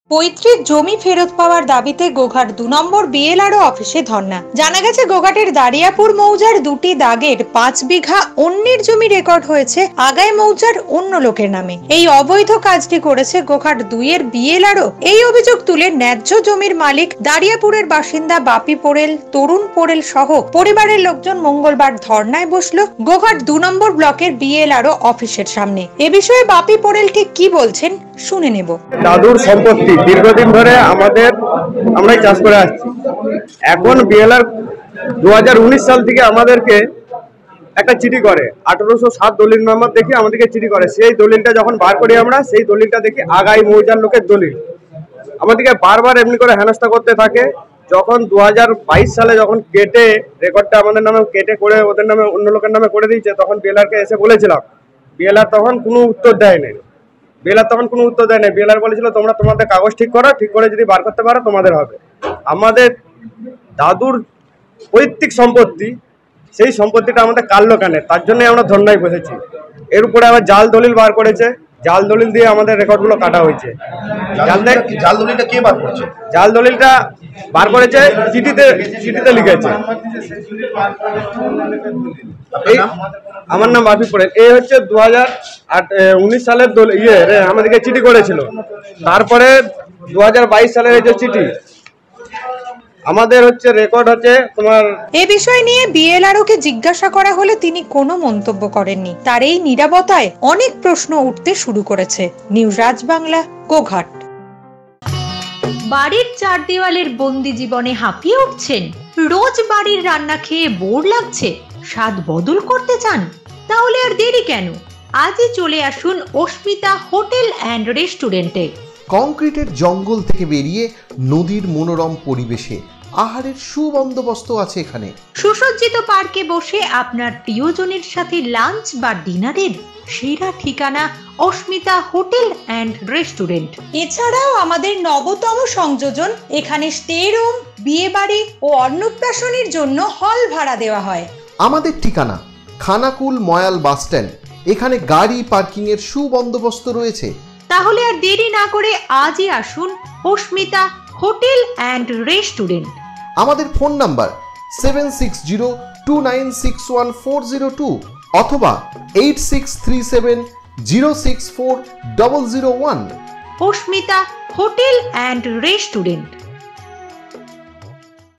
পৈতৃক জমি ফেরত পাওয়ার দাবিতে গোঘাট ২ নম্বর বিএলআরও অফিসে ধর্ণা। জানা গেছে গোঘাটের দারিয়াপুর মৌজার ২টি দাগের ৫ বিঘা অন্যের জমি রেকর্ড হয়েছে আগাই মৌজার অন্য লোকের নামে। এই অবৈধ কাজটি করেছে গোঘাট ২ এর বিএলআরও। এই অভিযোগ তুলে ন্যায্য জমির মালিক দারিয়াপুরের বাসিন্দা বাপি পোড়েল, তরুণ পোড়েল সহ পরিবারের লোকজন মঙ্গলবার ধর্নায় বসলো গোঘাট ২ নম্বর ব্লকের বিএলআরও অফিসের সামনে। এ বিষয়ে বাপি পোড়েল ঠিক কি বলছেন শুনে নেব। দাদুর সম্পত্তি দীর্ঘদিন ধরে আমরাই চাষ করে আসছি। এখন বিএলআর 2019 সাল থেকে আমাদেরকে একটা চিঠি করে 1807 দলিল নাম্বার দেখে আমাদেরকে চিঠি করে। সেই দলিলটা যখন বার করি আমরা, সেই দলিলটা দেখি আগাই মৌজার লোকের দলিল। আমাদেরকে বারবার এমনি করে হেনস্থা করতে থাকে। যখন 2022 সালে যখন কেটে রেকর্ডটা আমাদের নামে কেটে করে ওদের নামে অন্য লোকের নামে করে দিয়েছে, তখন বিএলআরকে এসে বলেছিলাম। বিএলআর তখন কোনো উত্তর দেয়নি। বিএলআর বলেছিল তোমরা তোমাদের কাগজ ঠিক করো, ঠিক করে যদি বার করতে পারো তোমাদের হবে। আমাদের দাদুর পৈতৃক সম্পত্তি, সেই সম্পত্তিটা আমাদের কাটলো কেন, তার জন্য আমরা ধর্নায় বসেছি। এর উপরে আবার জাল দলিল বার করেছে, জাল দলিল দিয়ে আমাদের রেকর্ডগুলো কাটা হয়েছে। জাল দলিলটা কে বার করেছে? জাল দলিলটা বার করেছে চিঠিতে লিখেছে। আমার নাম বাপি পোড়েল। এই হচ্ছে 2019 সালের আমাদেরকে চিঠি করেছিল। তারপরে 2022 সালের এই যে চিঠি আমাদের হচ্ছে রেকর্ড হচ্ছে তোমার। এই বিষয় নিয়ে বিএলআরওকে জিজ্ঞাসা করা হলে তিনি কোনো মন্তব্য করেননি। তার এই নীরবতায় অনেক প্রশ্ন উঠতে শুরু করেছে। নিউজ আজবাংলা, গোঘাট। বাড়ির চার দেওয়ালের বন্দি জীবনে হাঁপিয়ে উঠছেন? রোজ বাড়ির রান্না খেয়ে বোর লাগছে? স্বাদ বদল করতে চান? তাহলে আর দেরি কেন? আজই চলে আসুন অস্মিতা হোটেল অ্যান্ড রেস্টুরেন্টে। কংক্রিটের জঙ্গল থেকে বেরিয়ে নদীর মনোরম পরিবেশে আহারের সুবন্দোবস্ত আছে এখানে। সুসজ্জিত পার্কে বসে আপনার প্রিয়জনের সাথে লাঞ্চ বা ডিনারের সেরা ঠিকানা অস্মিতা হোটেল অ্যান্ড রেস্টুরেন্ট। এছাড়াও আমাদের নবতম সংযোজন, এখানে স্টে রুম, বিয়ে বাড়ি ও অন্নপ্রাশনের জন্য হল ভাড়া দেওয়া হয়। আমাদের ঠিকানা খানাকুল ময়াল বাস স্ট্যান্ড। এখানে গাড়ি পার্কিং এর সুবন্দোবস্ত রয়েছে। তাহলে আর দেরি না করে আজই আসুন অস্মিতা হোটেল অ্যান্ড রেস্টুরেন্ট। আমাদের ফোন নাম্বার 7602961402 অথবা 8637064001। Asmita hotel and restaurant.